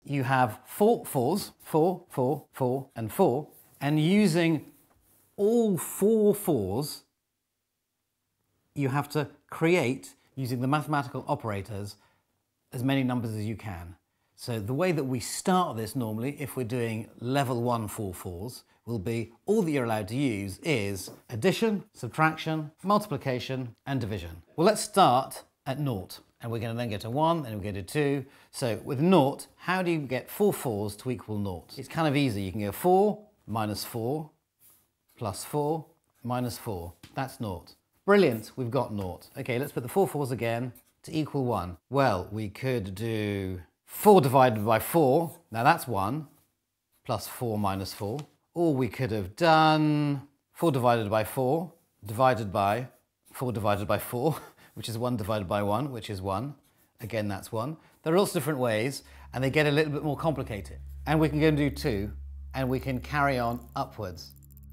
you have 4 fours, 4, 4, 4, and 4, and using all 4 fours, you have to create, using the mathematical operators, as many numbers as you can. So the way that we start this normally, if we're doing level 1 4 fours, will be all that you're allowed to use is addition, subtraction, multiplication, and division. Well, let's start at 0. And we're going to then go to 1, and we're going to 2. So with 0, how do you get 4 fours to equal 0? It's kind of easy. You can go 4 minus 4 plus 4 minus 4. That's 0. Brilliant, we've got 0. Okay, let's put the 4 fours again to equal 1. Well, we could do 4 divided by 4. Now that's 1 plus 4 minus 4. Or we could have done 4 divided by 4 divided by 4 divided by 4, which is 1 divided by 1, which is 1. Again, that's 1. There are lots of different ways, and they get a little bit more complicated. And we can go and do 2, and we can carry on upwards.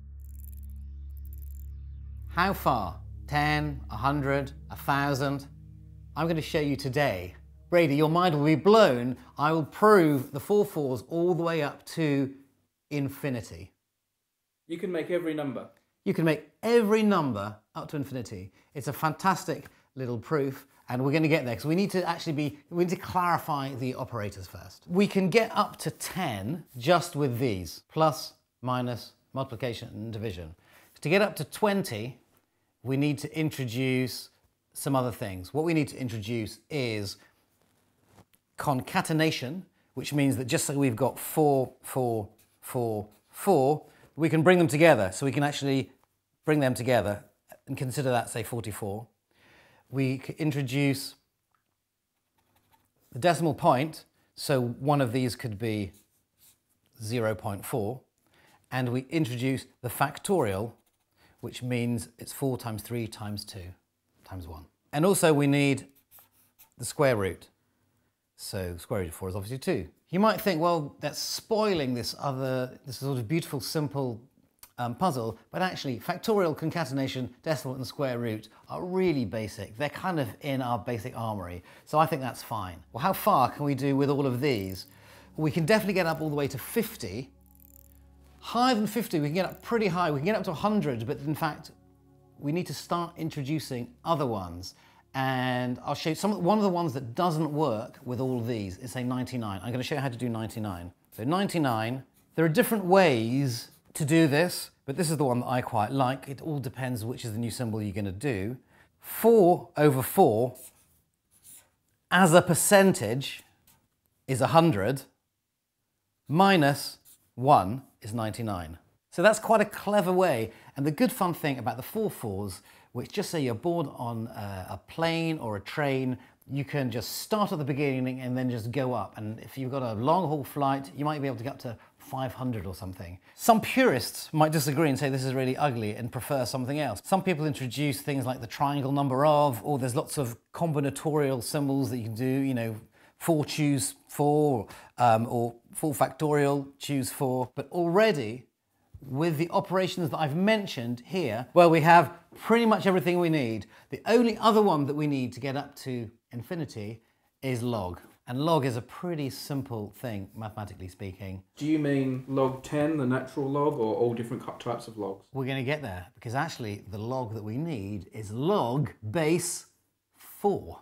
How far? 10, 100, 1,000? I'm going to show you today. Brady, your mind will be blown. I will prove the 4 fours all the way up to infinity. You can make every number. You can make every number up to infinity. It's a fantastic little proof, and we're going to get there because we need to clarify the operators first. We can get up to 10 just with these, plus, minus, multiplication, and division. To get up to 20, we need to introduce some other things. What we need to introduce is concatenation, which means that just like we've got 4, 4, 4, 4, we can bring them together. So we can actually bring them together and consider that, say, 44. We introduce the decimal point, so one of these could be 0.4, and we introduce the factorial, which means it's 4 times 3 times 2 times 1. And also we need the square root. So square root of 4 is obviously 2. You might think, well, that's spoiling this sort of beautiful, simple puzzle, but actually factorial, concatenation, decimal, and square root are really basic. They're kind of in our basic armory, so I think that's fine. Well, how far can we do with all of these? We can definitely get up all the way to 50. Higher than 50, we can get up pretty high. We can get up to 100, but in fact, we need to start introducing other ones. And I'll show you one of the ones that doesn't work with all of these is, say, 99. I'm going to show you how to do 99. So 99, there are different ways to do this, but this is the one that I quite like. It all depends which is the new symbol you're going to do. 4 over 4 as a percentage is 100, minus 1 is 99. So that's quite a clever way. And the good fun thing about the 4 fours, which just say you're bored on a plane or a train, you can just start at the beginning and then just go up. And if you've got a long haul flight, you might be able to get up to 500 or something. Some purists might disagree and say this is really ugly and prefer something else. Some people introduce things like the triangle number of, or there's lots of combinatorial symbols that you can do, you know, 4 choose 4, or 4 factorial choose 4. But already, with the operations that I've mentioned here, well, we have pretty much everything we need. The only other one that we need to get up to infinity is log. And log is a pretty simple thing, mathematically speaking. Do you mean log 10, the natural log, or all different types of logs? We're going to get there, because actually the log that we need is log base 4.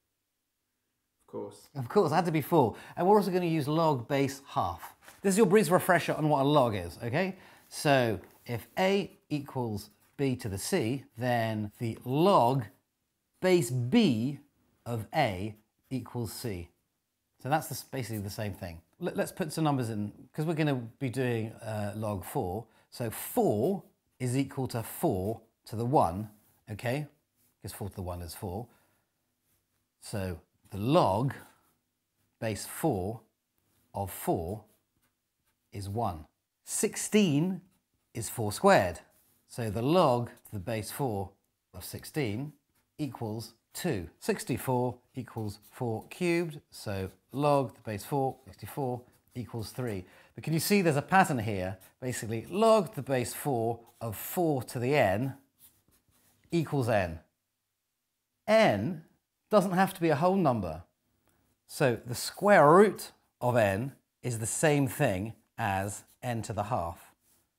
Of course. Of course, it had to be 4. And we're also going to use log base half. This is your brief refresher on what a log is, okay? So if a equals b to the c, then the log base b of a equals c. So that's basically the same thing. Let's put some numbers in, because we're going to be doing log 4. So 4 is equal to 4 to the 1, okay? Because 4 to the 1 is 4. So the log base 4 of 4 is 1. 16 is 4 squared. So the log to the base 4 of 16 equals 2. 64 equals 4 cubed. So log to the base 4, 64 equals 3. But can you see there's a pattern here? Basically, log to the base 4 of 4 to the n equals n. N doesn't have to be a whole number. So the square root of n is the same thing as n to the half.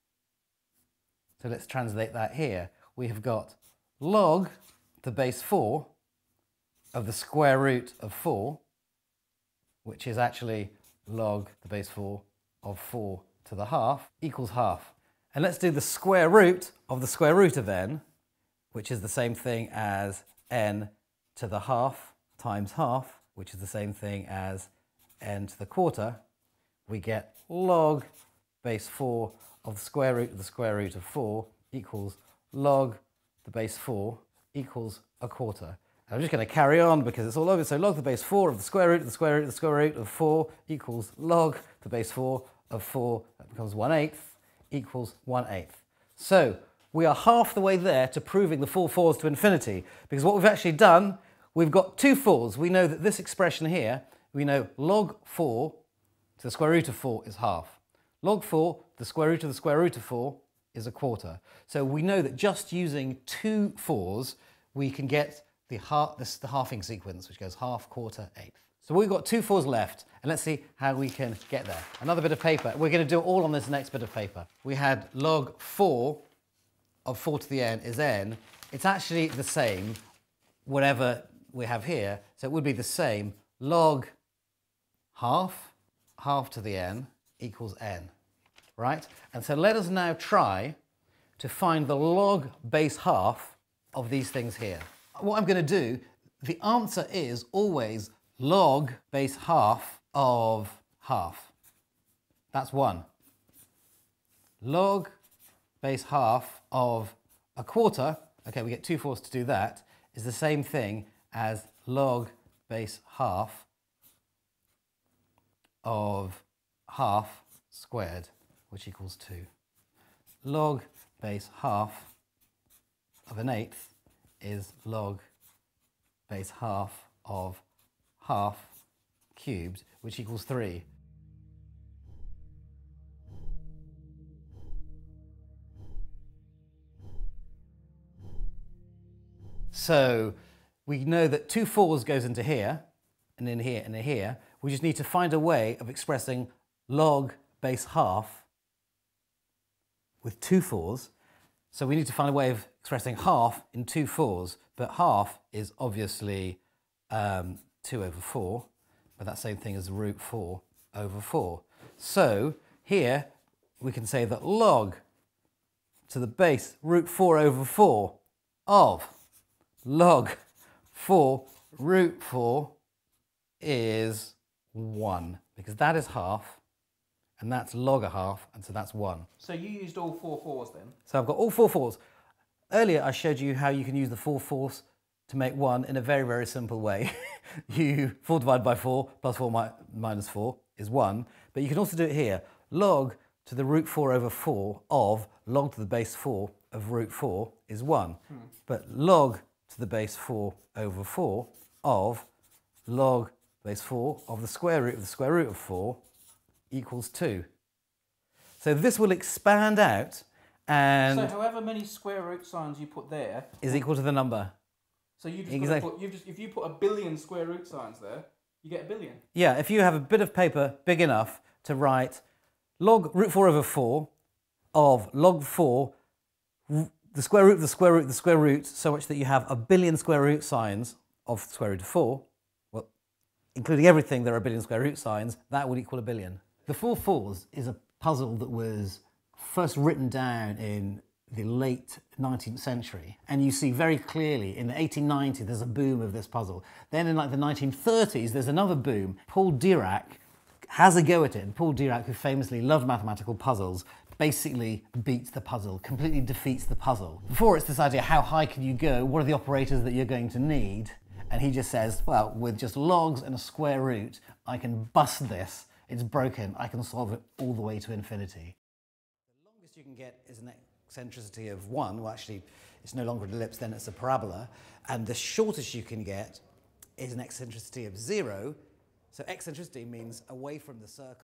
So let's translate that here. We have got log the base 4 of the square root of 4, which is actually log the base 4 of 4 to the half, equals half. And let's do the square root of the square root of n, which is the same thing as n to the half times half, which is the same thing as n to the quarter. We get log base 4 of the square root of 4 equals log the base 4 equals a quarter. And I'm just going to carry on because it's all over. So log the base 4 of the square root of the square root of the square root of 4 equals log the base 4 of 4, that becomes 1/8, equals 1/8. So we are half the way there to proving the full 4s to infinity, because what we've actually done, we've got two 4s. We know that this expression here, we know log 4 to the square root of 4 is half. Log 4 to the square root of 4 is a quarter. So we know that just using two 4s, we can get the halving sequence, which goes half, quarter, eighth. So we've got two 4s left, and let's see how we can get there. Another bit of paper. We're going to do it all on this next bit of paper. We had log 4 of 4 to the n is n. It's actually the same, whatever we have here. So it would be the same. Log half to the n equals n, right? And so let us now try to find the log base half of these things here. What I'm going to do, the answer is always log base half of half. That's 1. Log base half of a quarter, okay, we get two 4s to do that, is the same thing as log base half of half squared, which equals 2. Log base half of an eighth is log base half of half cubed, which equals 3. So we know that two 4s goes into here, and in here, and in here. We just need to find a way of expressing log base half with two 4s. So we need to find a way of expressing half in two 4s, but half is obviously 2 over 4, but that same thing as root 4 over 4. So here we can say that log to the base root 4 over 4 of log 4 root 4 is 1, because that is half, and that's log a half, and so that's 1. So you used all 4 4s then? So I've got all 4 4s. Earlier I showed you how you can use the 4 4s to make 1 in a very, very simple way. 4 divided by 4 plus 4 minus 4 is 1, but you can also do it here. Log to the root 4 over 4 of log to the base 4 of root 4 is 1, but log to the base 4 over 4 of log base 4 of the square root of 4 equals 2. So this will expand out, and so however many square root signs you put there is equal to the number. So you just Exactly. if you put a billion square root signs there, you get a billion. Yeah, if you have a bit of paper big enough to write log root 4 over 4 of log 4, the square root of the square root of the square root, so much that you have a billion square root signs of the square root of 4, well, including everything, there are a billion square root signs, that would equal a billion. The 4 4s is a puzzle that was first written down in the late 19th century, and you see very clearly in the 1890s there's a boom of this puzzle. Then in like the 1930s there's another boom. Paul Dirac has a go at it, and Paul Dirac, who famously loved mathematical puzzles, basically beats the puzzle, completely defeats the puzzle. Before it's this idea, how high can you go, what are the operators that you're going to need, and he just says, well, with just logs and a square root I can bust this, it's broken, I can solve it all the way to infinity. The longest you can get is an eccentricity of 1, well actually it's no longer an ellipse, then it's a parabola, and the shortest you can get is an eccentricity of 0, so eccentricity means away from the circle.